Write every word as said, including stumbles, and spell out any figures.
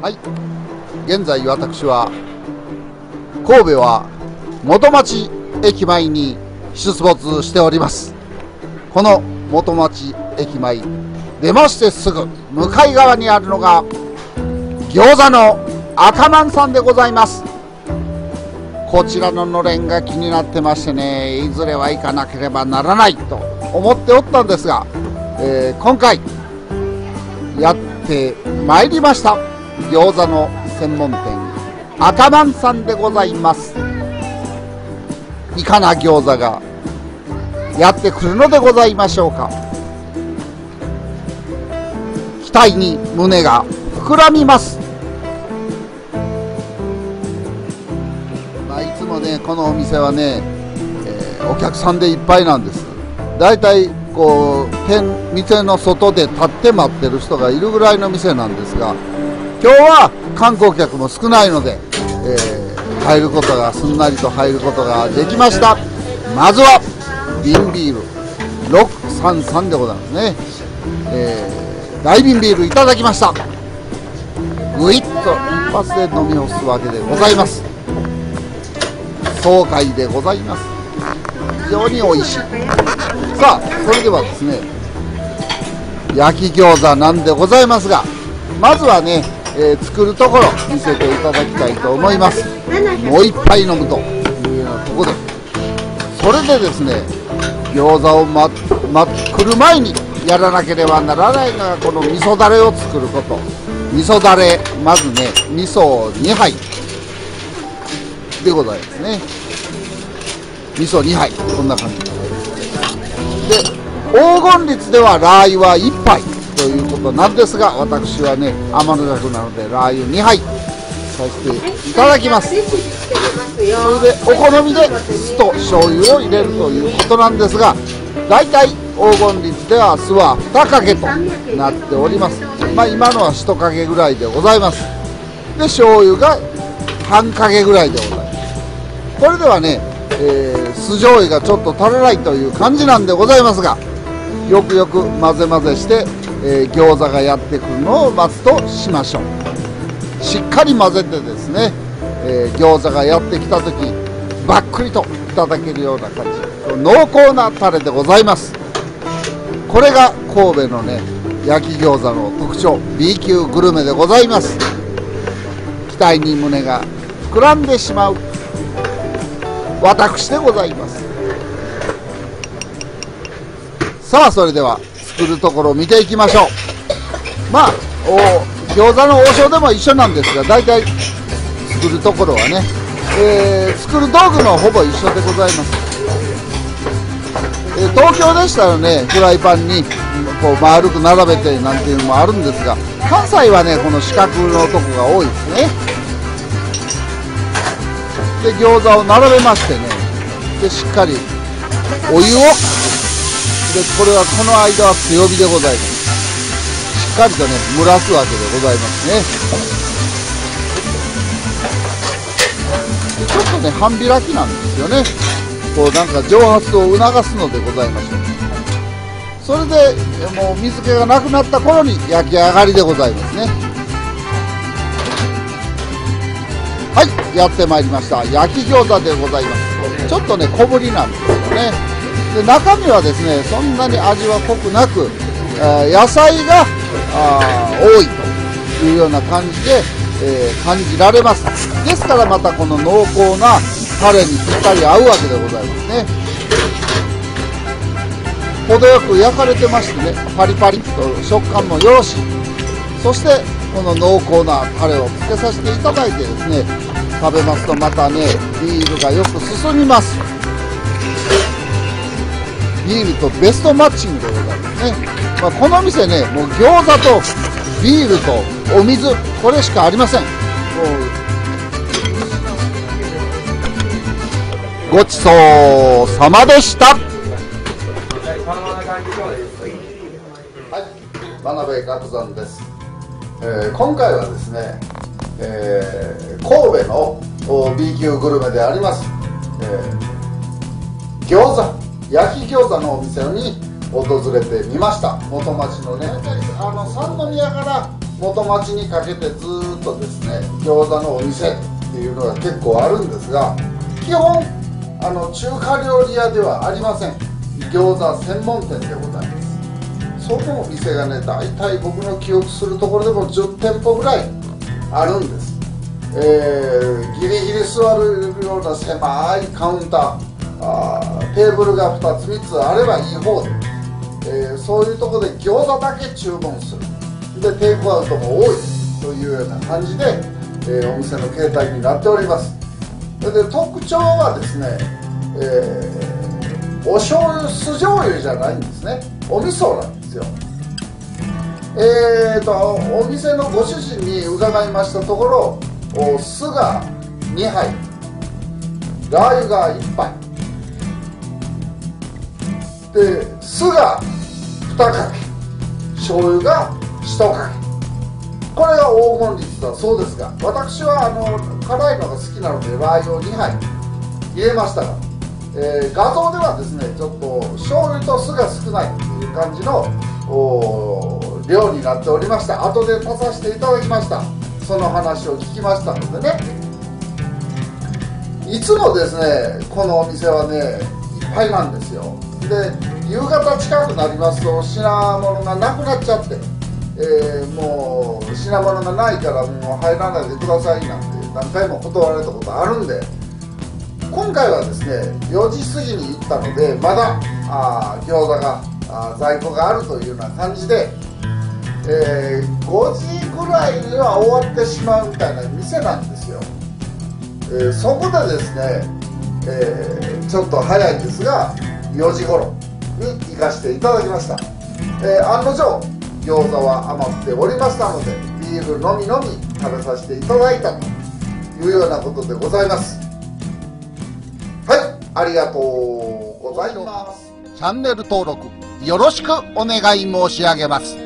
はい、現在私は神戸は元町駅前に出没しております。この元町駅前出ましてすぐ向かい側にあるのが餃子の赤まんさんでございます。こちらののれんが気になってましてね、いずれは行かなければならないと思っておったんですが、えー、今回やってまいりました。餃子の専門店赤まんさんでございます。いかな餃子がやってくるのでございましょうか。期待に胸が膨らみます。まあ、いつもねこのお店はね、えー、お客さんでいっぱいなんです。だいたいこう店店の外で立って待ってる人がいるぐらいの店なんですが、今日は観光客も少ないので、えー、入ることがすんなりと入ることができました。まずは瓶ビールろくさんさんでございますね、えー、大瓶ビールいただきました。ぐいっと一発で飲み干すわけでございます。爽快でございます。非常に美味しい。さあそれではですね、焼き餃子なんでございますが、まずはね、えー、作るところ見せていただきたいと思います。もう一杯飲むというようなところで、それでですね餃子をま、ま、来る前にやらなければならないのがこの味噌だれを作ること。味噌だれ、まずね味噌にはいでございますね。味噌にはい、こんな感じで、黄金律ではラー油はいっぱいということなんですが、私はね天の弱なのでラー油にはいさせていただきます。それでお好みで酢と醤油を入れるということなんですが、だいたい黄金律では酢はにかけとなっております。まあ今のはいちかけぐらいでございます。で醤油が半かけぐらいでございます。これではね、えー、酢醤油がちょっと足らないという感じなんでございますが、よくよく混ぜ混ぜして、えー、餃子がやってくるのを待つとしましょう。しっかり混ぜてですね、えー、餃子がやってきた時ばっくりといただけるような感じ、濃厚なタレでございます。これが神戸のね焼き餃子の特徴 B 級グルメでございます。期待に胸が膨らんでしまう私でございます。さあそれでは作るところを見ていきましょう。まあお餃子の王将でも一緒なんですが、大体作るところはね、えー、作る道具もほぼ一緒でございます。えー、東京でしたらねフライパンにこう丸く並べてなんていうのもあるんですが、関西はねこの四角のとこが多いですね。で餃子を並べましてね、でしっかりお湯を、でこれはこの間は強火でございます。しっかりとね蒸らすわけでございますね。でちょっとね半開きなんですよね。こうなんか蒸発を促すのでございましょう。それでもう水気がなくなった頃に焼き上がりでございますね。はい、やってまいりました。焼き餃子でございます。ちょっとね小ぶりなんですよね。で中身はですねそんなに味は濃くなく、えー、野菜があ多いというような感じで、えー、感じられます。ですからまたこの濃厚なタレにぴったり合うわけでございますね。程よく焼かれてましてね、パリパリと食感もよろしい。そしてこの濃厚なタレをつけさせていただいてですね、食べますとまたねビールがよく進みます。ビールとベストマッチングでございますね。まあ、この店ねもう餃子とビールとお水、これしかありません。もうごちそうさまでした。はい、真鍋岳山です。えー、今回はですね、えー、神戸の B 級グルメであります、えー、餃子焼き餃子のお店に訪れてみました。元町のね、あの三宮から元町にかけてずーっとですね餃子のお店っていうのが結構あるんですが、基本あの中華料理屋ではありません。餃子専門店でございます。そのお店がね、大体僕の記憶するところでもじゅってんぽぐらいあるんです。えー、ギリギリ座るような狭いカウンター、あーテーブルがふたつみっつあればいい方で、えー、そういうところで餃子だけ注文する。でテイクアウトも多いというような感じで、えー、お店の形態になっております。で特徴はですね、えー、お醤油酢醤油じゃないんですね。お味噌なんですよ。えーとお店のご主人に伺いましたところ、お酢がにはい、ラー油がいっぱいで、酢がにかけ、醤油がいちかけ、これが黄金率だそうですが、私はあの辛いのが好きなのでラー油をにはい入れましたが、えー、画像ではですねちょっと醤油と酢が少ないという感じの量になっておりました。後で足させていただきました。その話を聞きましたのでね、いつもですねこのお店はねいっぱいなんですよ。で夕方近くなりますと品物がなくなっちゃって、えー、もう品物がないからもう入らないでくださいなんて何回も断られたことあるんで、今回はですねよじ過ぎに行ったのでまだあ餃子があ在庫があるというような感じで、えー、ごじぐらいには終わってしまうみたいな店なんですよ。えー、そこでですね、えー、ちょっと早いんですがよじ頃に行かせていただきました。えー、案の定餃子は余っておりましたのでビールのみのみ食べさせていただいたというようなことでございます。はい、ありがとうございます。 チャンネル登録よろしくお願い申し上げます。